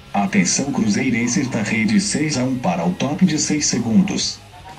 Atenção cruzeirenses da rede 6-1 para o top de 6 segundos.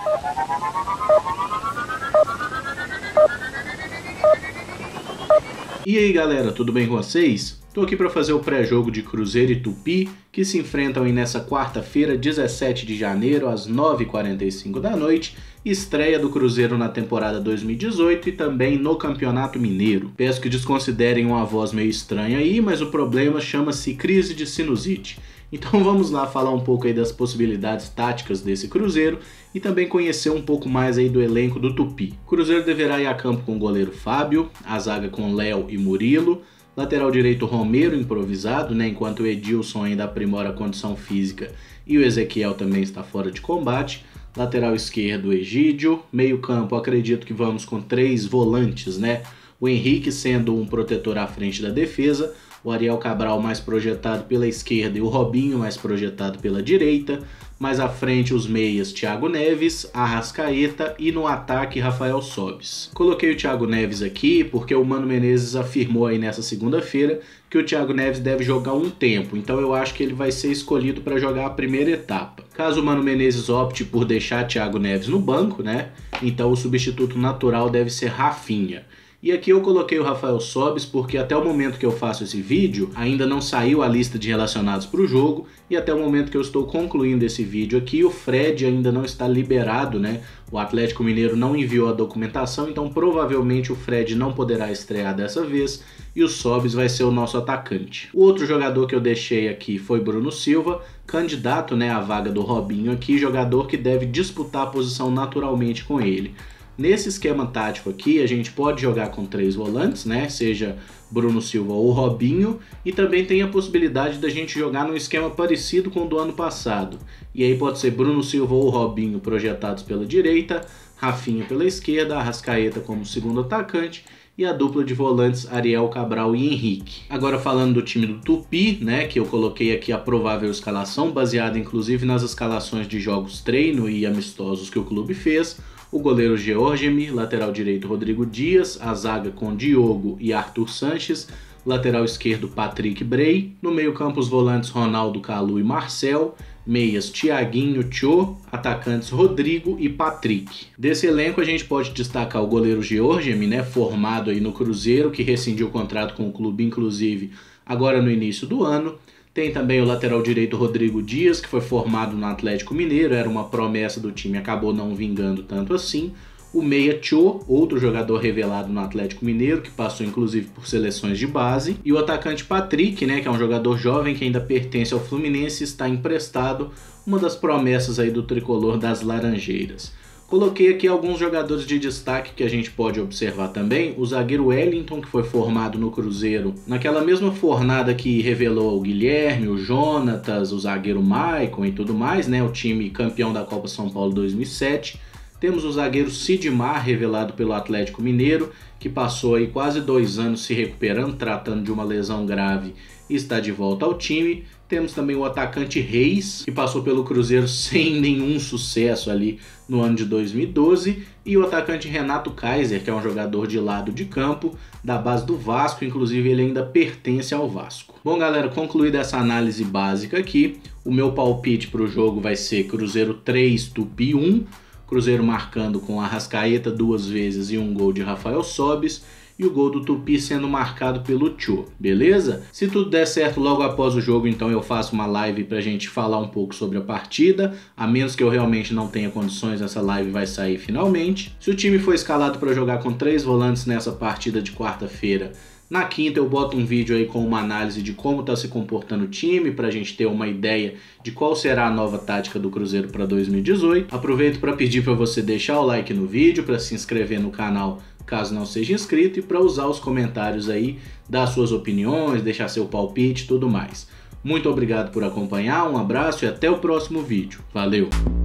E aí galera, tudo bem com vocês? Tô aqui para fazer o pré-jogo de Cruzeiro e Tupi, que se enfrentam aí nessa quarta-feira, 17 de janeiro, às 9h45 da noite, estreia do Cruzeiro na temporada 2018 e também no Campeonato Mineiro. Peço que desconsiderem uma voz meio estranha aí, mas o problema chama-se crise de sinusite. Então vamos lá falar um pouco aí das possibilidades táticas desse Cruzeiro e também conhecer um pouco mais aí do elenco do Tupi. O Cruzeiro deverá ir a campo com o goleiro Fábio, a zaga com Léo e Murilo, lateral direito Romero improvisado, enquanto o Edilson ainda aprimora a condição física e o Ezequiel também está fora de combate. Lateral esquerdo Egídio, meio campo acredito que vamos com 3 volantes, O Henrique sendo um protetor à frente da defesa, o Ariel Cabral mais projetado pela esquerda e o Robinho mais projetado pela direita. Mais à frente os meias Thiago Neves, Arrascaeta e no ataque Rafael Sobis. Coloquei o Thiago Neves aqui porque o Mano Menezes afirmou aí nessa segunda-feira que o Thiago Neves deve jogar um tempo, então eu acho que ele vai ser escolhido para jogar a primeira etapa. Caso o Mano Menezes opte por deixar Thiago Neves no banco, então o substituto natural deve ser Rafinha. E aqui eu coloquei o Rafael Sobis porque até o momento que eu faço esse vídeo ainda não saiu a lista de relacionados para o jogo e até o momento que eu estou concluindo esse vídeo aqui o Fred ainda não está liberado, O Atlético Mineiro não enviou a documentação, então provavelmente o Fred não poderá estrear dessa vez e o Sobis vai ser o nosso atacante. O outro jogador que eu deixei aqui foi Bruno Silva, candidato à vaga do Robinho aqui, jogador que deve disputar a posição naturalmente com ele. Nesse esquema tático aqui, a gente pode jogar com 3 volantes, seja Bruno Silva ou Robinho, e também tem a possibilidade da gente jogar num esquema parecido com o do ano passado. E aí pode ser Bruno Silva ou Robinho projetados pela direita, Rafinha pela esquerda, Arrascaeta como segundo atacante, e a dupla de volantes Ariel Cabral e Henrique. Agora falando do time do Tupi, que eu coloquei aqui a provável escalação, baseada inclusive nas escalações de jogos treino e amistosos que o clube fez. O goleiro Georgemi, lateral direito Rodrigo Dias, a zaga com Diogo e Arthur Sanches, lateral esquerdo Patrick Bray, no meio campo os volantes Ronaldo Calu e Marcel, meias Thiaguinho, Tchô, atacantes Rodrigo e Patrick. Desse elenco a gente pode destacar o goleiro Georgemi, formado aí no Cruzeiro, que rescindiu o contrato com o clube inclusive agora no início do ano. Tem também o lateral direito Rodrigo Dias, que foi formado no Atlético Mineiro, era uma promessa do time, acabou não vingando tanto assim. O meia Tchô, outro jogador revelado no Atlético Mineiro, que passou inclusive por seleções de base. E o atacante Patrick, que é um jogador jovem que ainda pertence ao Fluminense, está emprestado, uma das promessas aí do tricolor das Laranjeiras. Coloquei aqui alguns jogadores de destaque que a gente pode observar também. O zagueiro Wellington, que foi formado no Cruzeiro naquela mesma fornada que revelou o Guilherme, o Jonatas, o zagueiro Maicon e tudo mais, o time campeão da Copa São Paulo 2007. Temos o zagueiro Sidmar, revelado pelo Atlético Mineiro, que passou aí quase 2 anos se recuperando, tratando de uma lesão grave e está de volta ao time. Temos também o atacante Reis, que passou pelo Cruzeiro sem nenhum sucesso ali no ano de 2012. E o atacante Renato Kaiser, que é um jogador de lado de campo, da base do Vasco, inclusive ele ainda pertence ao Vasco. Bom galera, concluída essa análise básica aqui, o meu palpite para o jogo vai ser Cruzeiro 3, Tupi 1. Cruzeiro marcando com Arrascaeta 2 vezes e um gol de Rafael Sobis. E o gol do Tupi sendo marcado pelo Tchô, beleza? Se tudo der certo logo após o jogo, então eu faço uma live pra gente falar um pouco sobre a partida, a menos que eu realmente não tenha condições, essa live vai sair finalmente. Se o time for escalado para jogar com 3 volantes nessa partida de quarta-feira, na quinta eu boto um vídeo aí com uma análise de como está se comportando o time, para a gente ter uma ideia de qual será a nova tática do Cruzeiro para 2018. Aproveito para pedir para você deixar o like no vídeo, para se inscrever no canal caso não seja inscrito e para usar os comentários aí, dar suas opiniões, deixar seu palpite e tudo mais. Muito obrigado por acompanhar, um abraço e até o próximo vídeo. Valeu!